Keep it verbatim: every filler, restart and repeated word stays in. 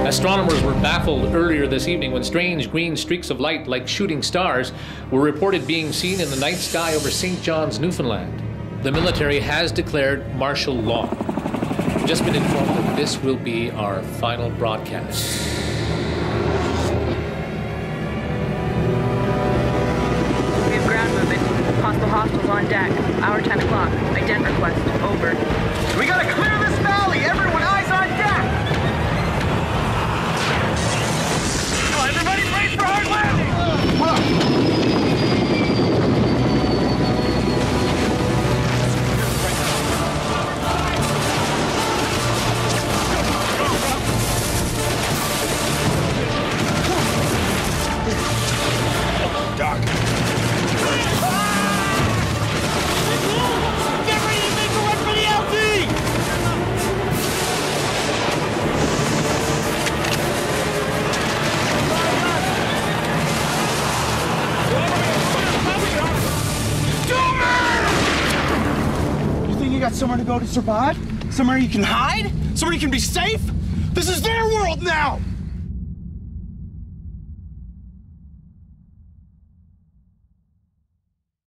Astronomers were baffled earlier this evening when strange green streaks of light, like shooting stars, were reported being seen in the night sky over Saint John's, Newfoundland. The military has declared martial law. We've just been informed that this will be our final broadcast. We have ground movement. Hostile hostiles on deck. Hour ten o'clock. Ident request. Over. We gotta clear this valley! Everyone, eyes on deck! Oh, everybody brace for hard landing! Doc. Get ready to make a run for the L D! You think you got somewhere to go to survive? Somewhere you can hide? Somewhere you can be safe? This is their world now!